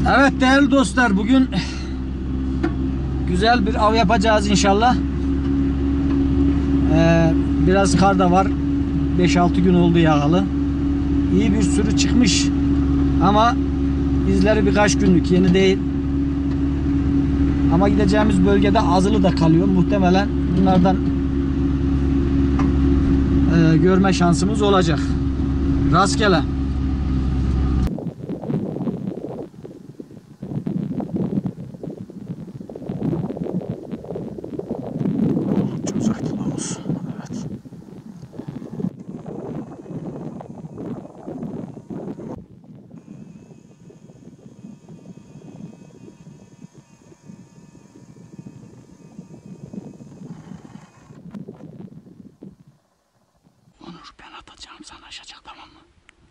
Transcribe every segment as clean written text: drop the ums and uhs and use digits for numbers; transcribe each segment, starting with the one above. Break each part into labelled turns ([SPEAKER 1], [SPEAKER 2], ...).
[SPEAKER 1] Evet değerli dostlar, bugün güzel bir av yapacağız inşallah. Biraz kar da var. 5-6 gün oldu yağalı. İyi bir sürü çıkmış. Ama izleri birkaç günlük, yeni değil. Ama gideceğimiz bölgede azılı da kalıyor. Muhtemelen bunlardan görme şansımız olacak. Rastgele. Ben atacağım, sana aşacak, tamam mı?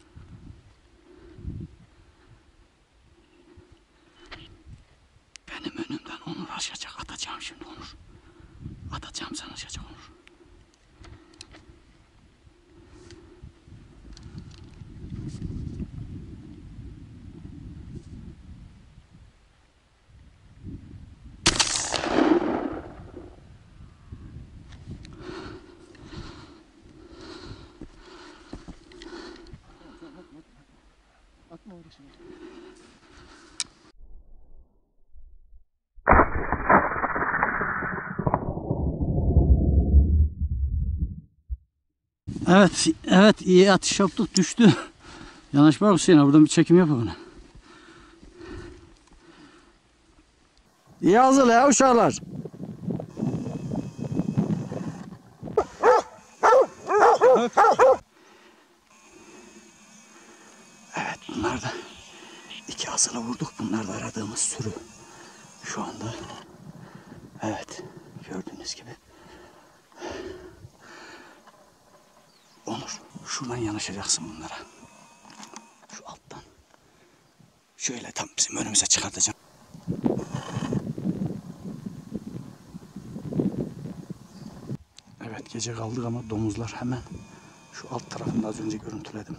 [SPEAKER 1] Benim önümden Onur aşacak, atacağım şimdi Onur. Atacağım, sana aşacak Onur. Atma uğraşma. Evet, iyi atış yaptık, düştü. Yanaşma bak Hüseyin, buradan bir çekim yap bana. İyi hazır ya uşaklar. Evet, bunlar da iki asılı vurduk. Bunlar da aradığımız sürü şu anda. Evet, gördüğünüz gibi. Onur, şuradan yanaşacaksın bunlara. Şu alttan. Şöyle tam bizim önümüze çıkartacağım. Evet, gece kaldık ama domuzlar hemen şu alt tarafında az önce görüntüledim.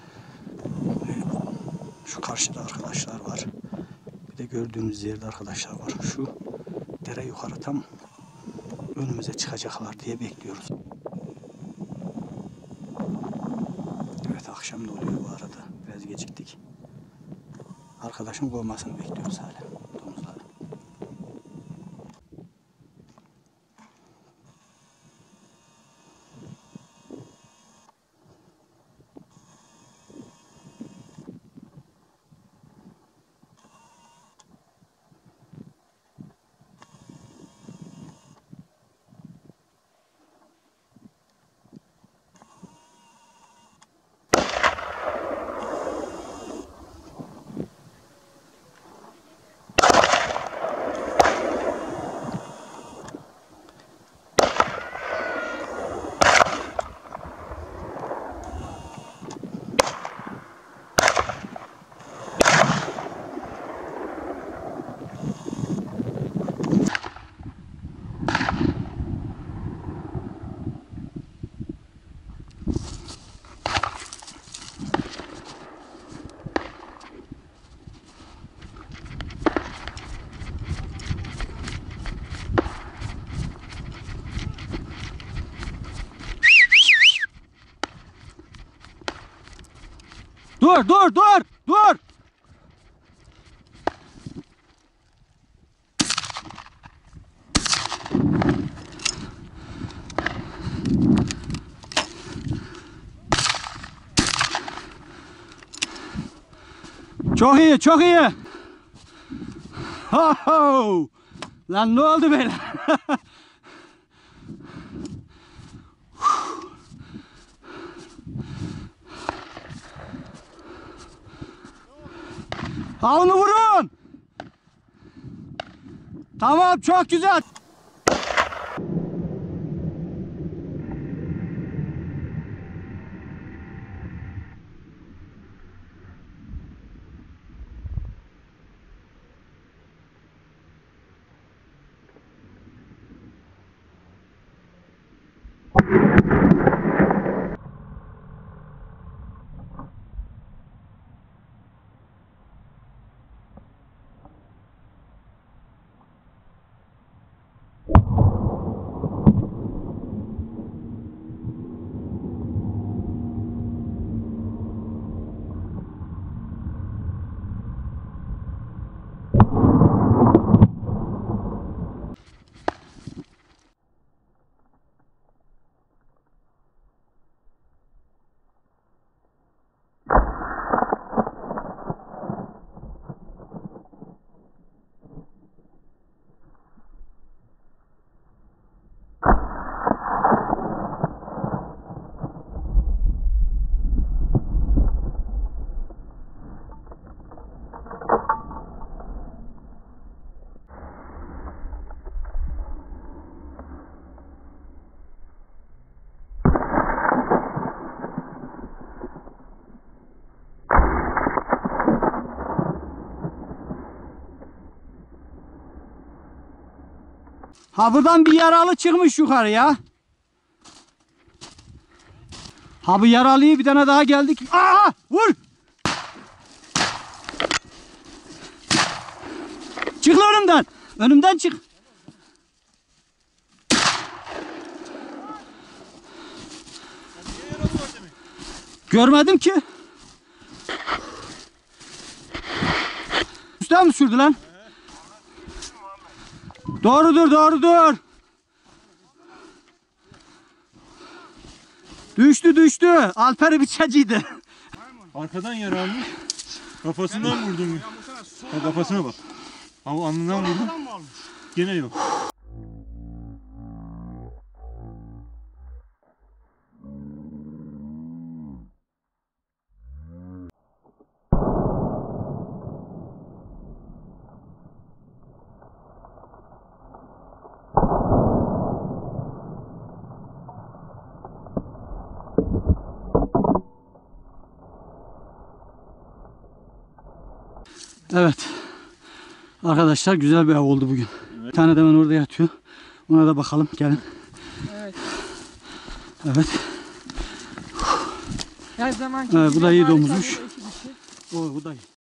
[SPEAKER 1] Şu karşıda arkadaşlar var. Bir de gördüğünüz yerde arkadaşlar var. Şu dere yukarı tam önümüze çıkacaklar diye bekliyoruz. Evet, akşam da oluyor bu arada. Biraz geciktik. Arkadaşın kovmasını bekliyoruz hala. Domuzları. Dur! Çok iyi. Ho ho! Lan ne oldu böyle? Ha, onu vurun. Tamam, çok güzel. Ha buradan bir yaralı çıkmış yukarıya. Ha bu yaralıyı bir tane daha geldik. Aa vur. Çık lan önümden. Önümden çık. Görmedim ki. Üstten mi sürdü lan? Doğrudur, doğrudur. Düştü. Alper bıçacıydı.
[SPEAKER 2] Arkadan yer almış. Kafasından vurdum. Ha, kafasına bak. Ama alnından vurdum. Gene yok.
[SPEAKER 1] Evet. Arkadaşlar güzel bir av oldu bugün. Evet. Bir tane de ben orada yatıyor. Ona da bakalım. Gelin.
[SPEAKER 3] Evet.
[SPEAKER 1] Evet.
[SPEAKER 3] Her zaman
[SPEAKER 1] Bu da iyi domuzmuş. Bu da iyi.